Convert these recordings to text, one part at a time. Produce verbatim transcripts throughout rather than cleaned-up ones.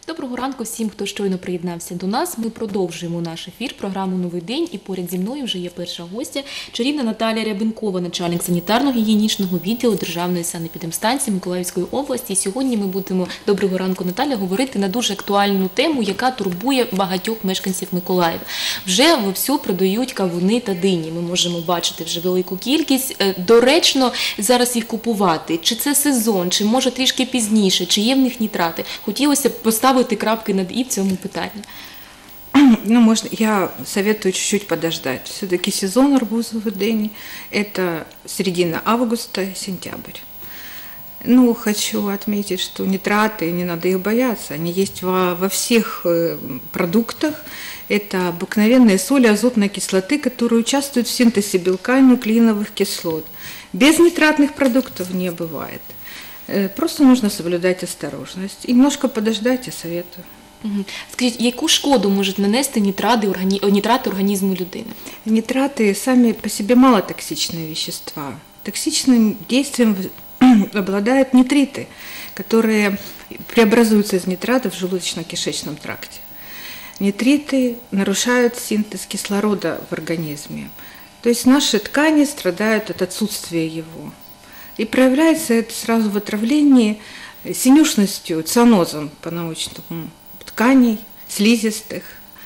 Доброго ранку всім, хто щойно приєднався до нас. Ми продовжуємо наш ефір, програму «Новий день». І поряд зі мною вже є перша гостя, чарівна Наталія Рябенкова, начальник санітарно-гігієнічного відділу Державної санепідемстанції Миколаївської області. І сьогодні ми будемо, доброго ранку, Наталя, говорити на дуже актуальну тему, яка турбує багатьох мешканців Миколаєва. Вже вовсю продають кавуни та дині. Ми можемо бачити вже велику кількість. Доречно зараз їх купувати. Чи це сезон, чи може трішки пізніше, чи є в них нітрати? Хотілося б поставити крапки над «і» в цьому питанні. Ну, можно, я советую чуть-чуть подождать. Все-таки сезон арбузовой дыни – это середина августа, сентябрь. Ну, хочу отметить, что нитраты, не надо их бояться, они есть во, во всех продуктах. Это обыкновенные соли азотной кислоты, которые участвуют в синтезе белка и нуклеиновых кислот. Без нитратных продуктов не бывает. Просто нужно соблюдать осторожность. И немножко подождать, я советую. Скажіть, яку шкоду можуть нанести нитрати, органі... нитрати організму людини? Нитраты сами по себе малотоксичные вещества. Токсичным действием обладают нитриты, которые преобразуются из нитратов в желудочно-кишечном тракте. Нитриты нарушают синтез кислорода в организме. То есть наши ткани страдают от отсутствия его. И проявляется это сразу в отравлении синюшностью, цианозом по-научному тканей, слизистых.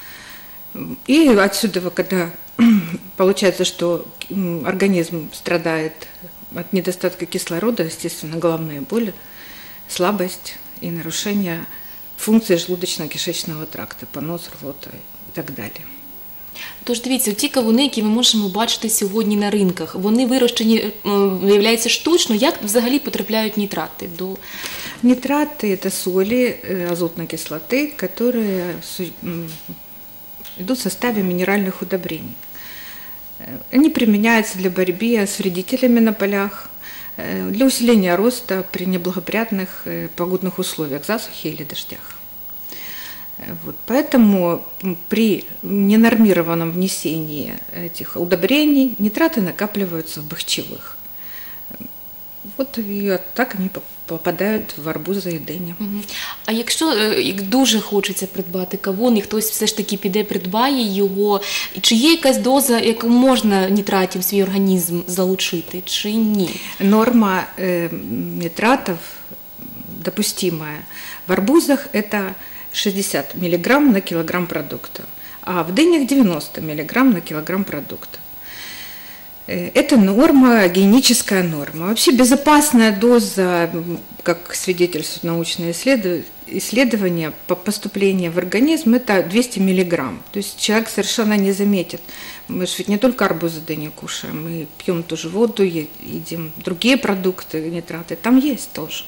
И отсюда, когда получается, что организм страдает от недостатка кислорода, естественно, головные боли, слабость и нарушение функции желудочно-кишечного тракта, понос, рвота и так далее. Тож дивіться, ті кавуни, які ми можемо бачити сьогодні на ринках, вони вирощені, виявляється, штучно. Як взагалі потрапляють нитрати до... Нитраты – это соли азотной кислоты, которые идут в составе минеральных удобрений. Они применяются для борьбы с вредителями на полях, для усиления роста при неблагоприятных погодных условиях, засухе или дождях. Вот, поэтому при ненормированном внесении этих удобрений нитраты накапливаются в бахчевых. Вот и так они попадають в арбузи і дині. А якщо дуже хочеться придбати кавун, і хтось все ж таки піде, придбає його, чи є якась доза, яку можна нитратів в свій організм залучити, чи ні? Норма э, нитратов допустимая в арбузах – это шестьдесят миллиграмм на килограмм продукта, а в дынях девяносто миллиграмм на килограмм продукта. Это норма, гигиеническая норма. Вообще безопасная доза, как свидетельствуют научные исследования, по поступлению в организм, это двести миллиграмм. То есть человек совершенно не заметит. Мы же ведь не только арбузы, дыни кушаем, мы пьем тоже воду, едим другие продукты, нитраты, там есть тоже.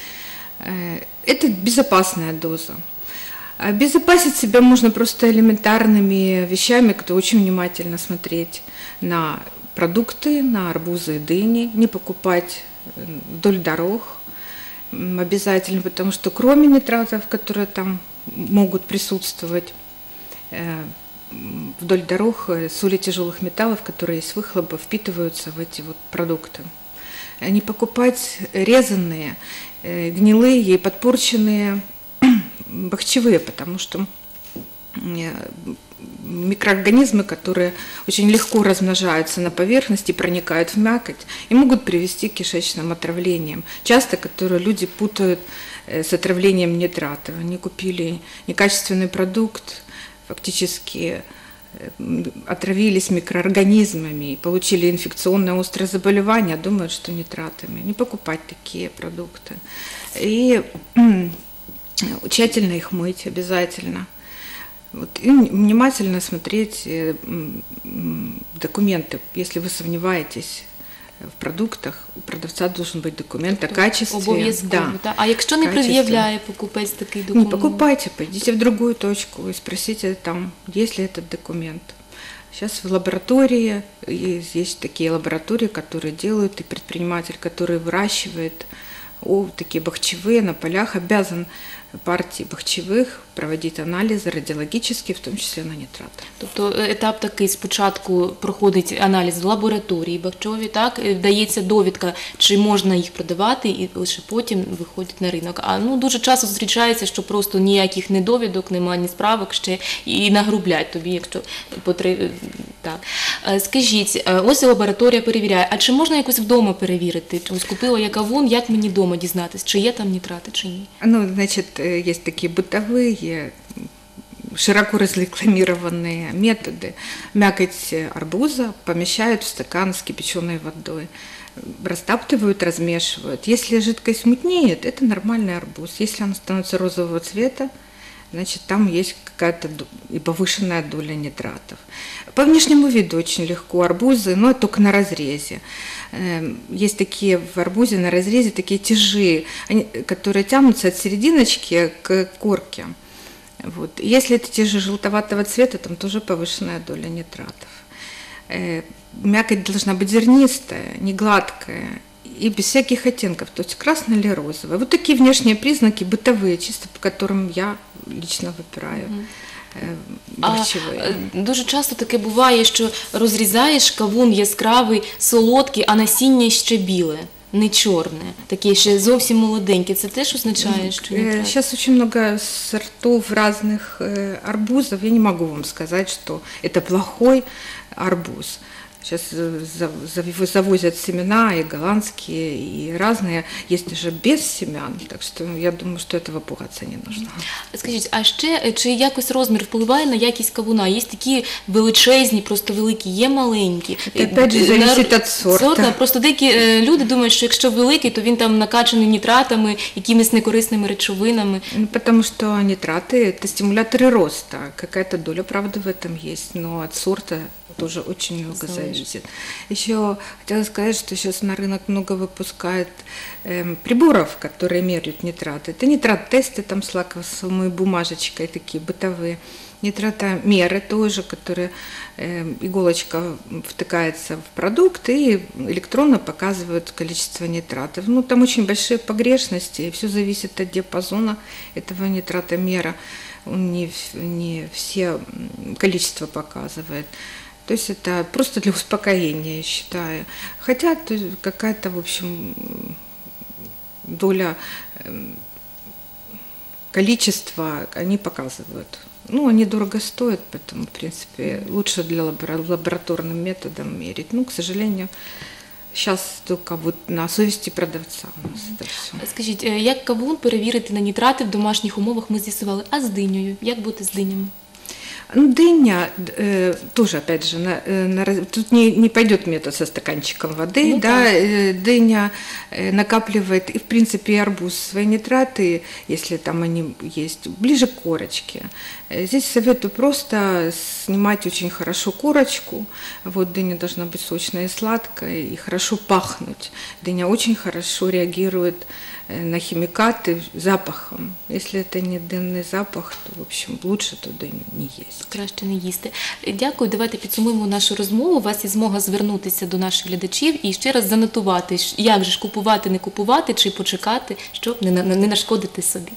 Это безопасная доза. Обезопасить себя можно просто элементарными вещами, кто очень внимательно смотреть на продукты, на арбузы и дыни, не покупать вдоль дорог обязательно, потому что кроме нитратов, которые там могут присутствовать вдоль дорог, соли тяжелых металлов, которые из выхлопа впитываются в эти вот продукты. Не покупать резанные, гнилые и подпорченные бахчевые, потому что микроорганизмы, которые очень легко размножаются на поверхности, проникают в мякоть и могут привести к кишечным отравлениям. Часто, которые люди путают с отравлением нитратов. Они купили некачественный продукт, фактически отравились микроорганизмами и получили инфекционное острое заболевание, думают, что нитратами. Не покупать такие продукты. И тщательно их мыть обязательно. Вот, и внимательно смотреть документы. Если вы сомневаетесь в продуктах, у продавца должен быть документ о качестве. Обов'язково, да. Да. А якщо не пред'являє покупець такий документ? Не покупайте, пойдите в другую точку и спросите там, есть ли этот документ. Сейчас в лаборатории, есть такие лаборатории, которые делают, и предприниматель, который выращивает о, такие бахчевые на полях, обязан партии бахчевых проводити аналізи радіологічні, в тому числі на нітрати. Тобто етап такий: спочатку проходить аналіз в лабораторії бахчові, так, дається довідка, чи можна їх продавати, і лише потім виходять на ринок. А ну дуже часто зустрічається, що просто ніяких ні довідок, немає ні справок ще, і нагрублять тобі, якщо потрібно. Так. Скажіть, ось лабораторія перевіряє, а чи можна якось вдома перевірити? Ось купила я кавун, як мені вдома дізнатись, чи є там нітрати, чи ні? Ну, значит, есть такие бытовые, широко разрекламированные методы. Мякоть арбуза помещают в стакан с кипяченой водой, растаптывают, размешивают. Если жидкость мутнеет, это нормальный арбуз. Если он становится розового цвета, значит, там есть какая-то и повышенная доля нитратов. По внешнему виду очень легко арбузы, но только на разрезе. Есть такие в арбузе на разрезе такие тяжи, они, которые тянутся от серединочки к корке. Вот. Если это тяжи желтоватого цвета, там тоже повышенная доля нитратов. Мякоть должна быть зернистая, не гладкая и без всяких оттенков, то есть красная или розовая. Вот такие внешние признаки бытовые, чисто по которым я лично выбираю. Бахчеві. А дуже часто таке буває, що розрізаєш кавун яскравий, солодкий, а насіння ще біле, не чорне, таке ще зовсім молоденьке. Це теж означає, що не так? Сейчас очень много сортов разных арбузов. Я не могу вам сказать, что это плохой арбуз. Сейчас завозят семена и голландские, и разные. Есть даже без семян, так что я думаю, что этого пугаться не нужно. Скажіть, а ще, чи якось розмір впливає на якість кавуна? Є такі величезні, просто великі, є маленькі. Это опять же зависит от сорта. Сорта. Просто деякі люди думають, що якщо великий, то він там накачаний нітратами, якимись некорисними речовинами. Ну, потому что нитраты – это стимуляторы роста. Какая-то доля правды в этом есть, но от сорта тоже очень много зависит. Еще хотела сказать, что сейчас на рынок много выпускают э, приборов, которые меряют нитраты. Это нитрат-тесты там с лаковой бумажечкой, такие бытовые. Нитратомеры тоже, которые э, иголочка втыкается в продукт и электронно показывают количество нитратов. Ну, там очень большие погрешности, и все зависит от диапазона этого нитратомера. Он не, не все количество показывает. То есть это просто для успокоения, я считаю. Хотя какая-то, в общем, доля количества они показывают. Ну, они дорого стоят, поэтому, в принципе, лучше для лабораторным методом мерить. Ну, к сожалению, сейчас только вот на совісті продавця у нас це все. Скажіть, як кавун перевірити на нітрати в домашніх умовах, ми з'ясували, а з динею? Як бути з динями? Ну, дыня э, тоже, опять же, на, на, тут не, не пойдет метод со стаканчиком воды, ну, да, э, дыня э, накапливает, и в принципе и арбуз свои нитраты, если там они есть, ближе к корочке. Здесь советую просто снимать очень хорошо корочку, вот дыня должна быть сочная и сладкая, и хорошо пахнуть. Дыня очень хорошо реагирует на химикаты запахом. Если это не дынный запах, то, в общем, лучше то дыню не есть. Краще не їсти. Дякую. Давайте підсумуємо нашу розмову. У вас є змога звернутися до наших глядачів і ще раз занотувати, як же ж купувати, не купувати, чи почекати, щоб не, не нашкодити собі.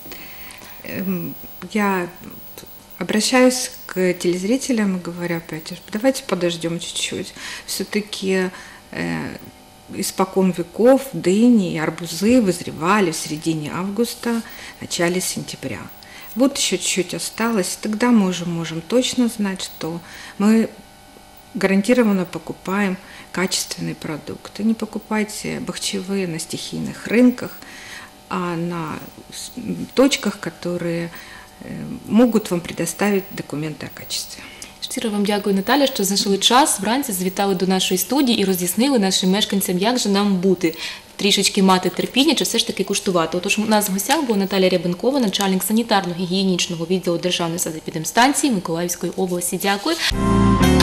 Я обращаюсь к телезрителям и говорю опять, давайте подождем чуть-чуть. Все-таки испокон веков дыни и арбузы вызревали в середине августа, начале сентября. Вот еще чуть-чуть осталось, тогда мы уже можем точно знать, что мы гарантированно покупаем качественный продукт. И не покупайте бахчевые на стихийных рынках, а на точках, которые могут вам предоставить документы о качестве. Щиро вам дякую, Наталя, що знайшли час, вранці завітали до нашої студії і роз'яснили нашим мешканцям, як же нам бути, трішечки мати терпіння, чи все ж таки куштувати. Отож, у нас в гостях була Наталя Рябинкова, начальник санітарно-гігієнічного відділу Державної санепідемстанції Миколаївської області. Дякую.